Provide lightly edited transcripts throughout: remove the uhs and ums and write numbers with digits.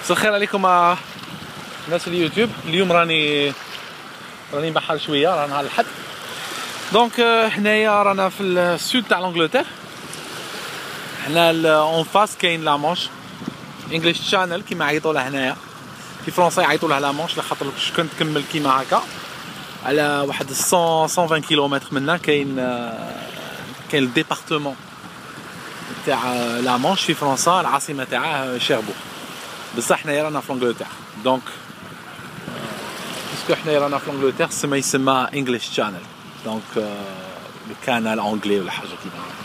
مساء الخير عليكم الناس اليوتيوب. اليوم راني بحال شويه، راه نهار الحد. دونك هنايا رانا في السود تاع لانجلتير. هنا اون فاس كاين لا مانش انجليش شانل كيما عيطوا لها هنايا، في فرنسا يعيطوا لها لا مانش، لخاطر باش كنت تكمل كيما هكا على واحد 120 كيلومتر منا كاين الديبارتمون تاع لا مانش في فرنسا، العاصمه تاعها شيربور. بصح حنايا رانا في لانجلتير، دونك باسكو حنايا رانا في لانجلتير سما يسمى انجليش شانل، دونك الكانال انجلي ولا حاجه كيما هكا.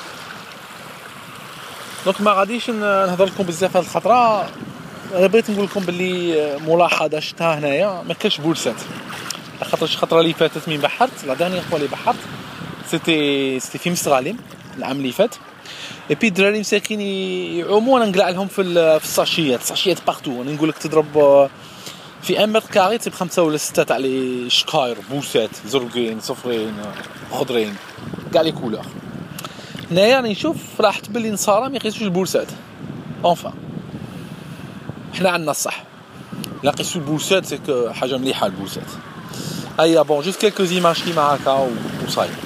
دونك ما غاديش نهضر لكم بزاف هاد الخطره. انا بغيت نقول لكم باللي ملاحظه شفتها هنايا، ما كاش بولسات، خاطر الخطره اللي فاتت من بحرت لا دانيير فوا اللي بحرت سيتي في مستغالم العام اللي فات. اي بي الدراري مساكين يعوموا، انا نقلع لهم في الساشيات بارتو. انا نقول لك تضرب في 1 متر كاري تصيب 5 ولا 6 تاع لي شكاير، بوسات زرقين صفرين خضرين كاع لي كولور. هنايا راني نشوف راحت باللي نصارى ما يقيسوش البولسات. اونفا حنا عندنا الصح، لا قيسوا البولسات سيك حاجه مليحه البولسات. هيا بون جوست كيلكو زيماج كيما هكا وصاي.